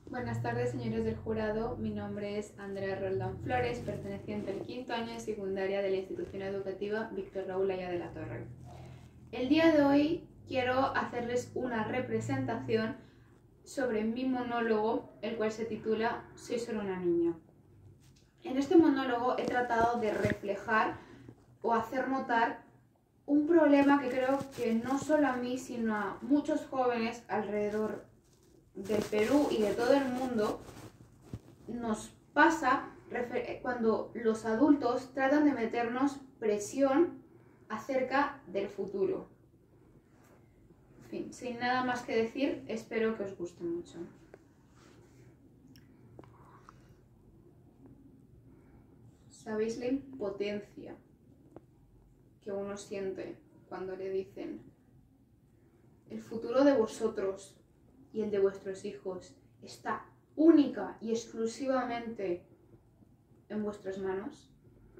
Buenas tardes, señores del jurado. Mi nombre es Andrea Roldán Flores, perteneciente al quinto año de secundaria de la institución educativa Víctor Raúl Aya de la Torre. El día de hoy quiero hacerles una representación sobre mi monólogo, el cual se titula Soy solo una niña. En este monólogo he tratado de reflejar o hacer notar un problema que creo que no solo a mí, sino a muchos jóvenes alrededor del Perú y de todo el mundo nos pasa cuando los adultos tratan de meternos presión acerca del futuro. En fin, sin nada más que decir, espero que os guste mucho. ¿Sabéis la impotencia que uno siente cuando le dicen el futuro de vosotros y el de vuestros hijos está única y exclusivamente en vuestras manos?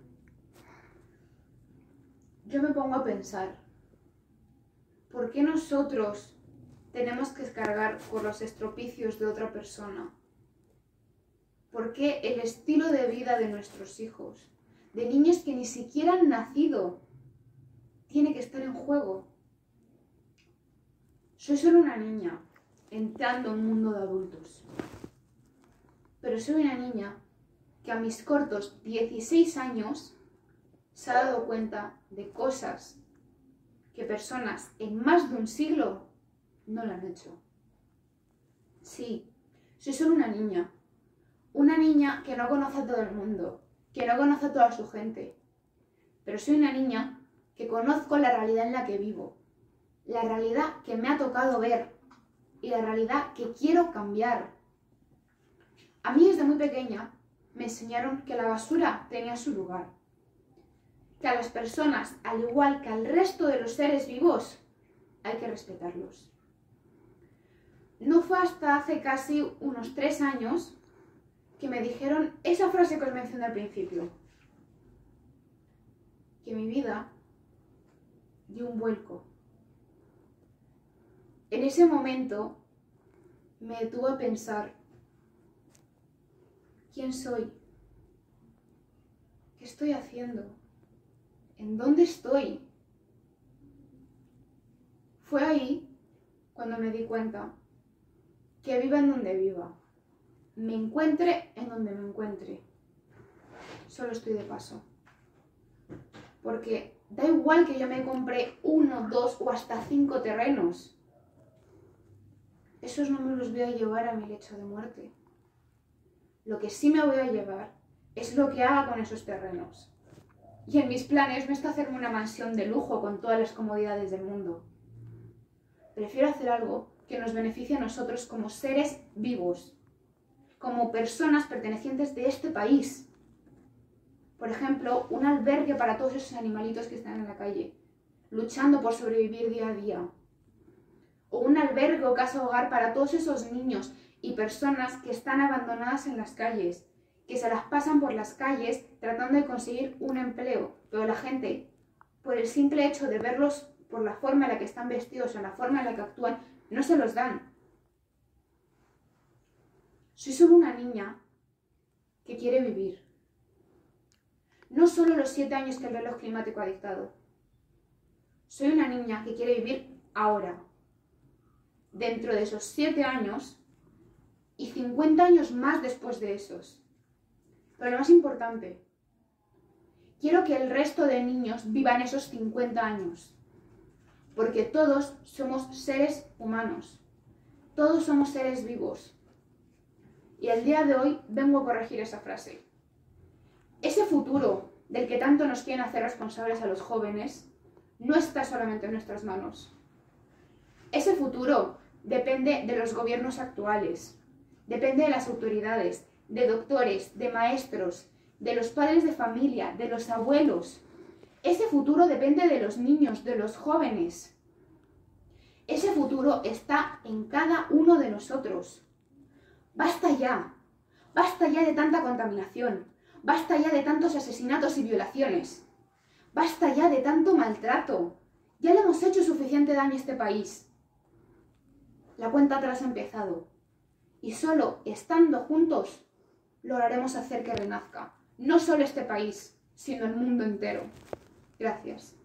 Yo me pongo a pensar, ¿por qué nosotros tenemos que cargar con los estropicios de otra persona? ¿Por qué el estilo de vida de nuestros hijos, de niños que ni siquiera han nacido, tiene que estar en juego? Soy solo una niña entrando en un mundo de adultos, pero soy una niña que a mis cortos 16 años se ha dado cuenta de cosas que personas en más de un siglo no lo han hecho. Sí, soy solo una niña que no conoce a todo el mundo, que no conoce a toda su gente, pero soy una niña que conozco la realidad en la que vivo, la realidad que me ha tocado ver y la realidad que quiero cambiar. A mí desde muy pequeña me enseñaron que la basura tenía su lugar, que a las personas, al igual que al resto de los seres vivos, hay que respetarlos. No fue hasta hace casi unos 3 años que me dijeron esa frase que os mencioné al principio, que mi vida dio un vuelco. En ese momento me detuve a pensar, ¿quién soy? ¿Qué estoy haciendo? ¿En dónde estoy? Fue ahí cuando me di cuenta que viva en donde viva, me encuentre en donde me encuentre, solo estoy de paso. Porque da igual que yo me compre 1, 2 o hasta 5 terrenos. Esos no me los voy a llevar a mi lecho de muerte. Lo que sí me voy a llevar es lo que haga con esos terrenos. Y en mis planes no está hacerme una mansión de lujo con todas las comodidades del mundo. Prefiero hacer algo que nos beneficie a nosotros como seres vivos, como personas pertenecientes de este país. Por ejemplo, un albergue para todos esos animalitos que están en la calle, luchando por sobrevivir día a día. O un albergue o casa hogar para todos esos niños y personas que están abandonadas en las calles, que se las pasan por las calles tratando de conseguir un empleo, pero la gente, por el simple hecho de verlos por la forma en la que están vestidos o la forma en la que actúan, no se los dan. Soy solo una niña que quiere vivir. No solo los 7 años que el reloj climático ha dictado. Soy una niña que quiere vivir ahora. Dentro de esos 7 años y 50 años más después de esos. Pero lo más importante, quiero que el resto de niños vivan esos 50 años. Porque todos somos seres humanos. Todos somos seres vivos. Y el día de hoy vengo a corregir esa frase. Ese futuro del que tanto nos quieren hacer responsables a los jóvenes no está solamente en nuestras manos. Ese futuro depende de los gobiernos actuales, depende de las autoridades, de doctores, de maestros, de los padres de familia, de los abuelos. Ese futuro depende de los niños, de los jóvenes. Ese futuro está en cada uno de nosotros. Basta ya de tanta contaminación, basta ya de tantos asesinatos y violaciones, basta ya de tanto maltrato. Ya le hemos hecho suficiente daño a este país. La cuenta atrás ha empezado Y solo estando juntos lograremos hacer que renazca no solo este país, sino el mundo entero. Gracias.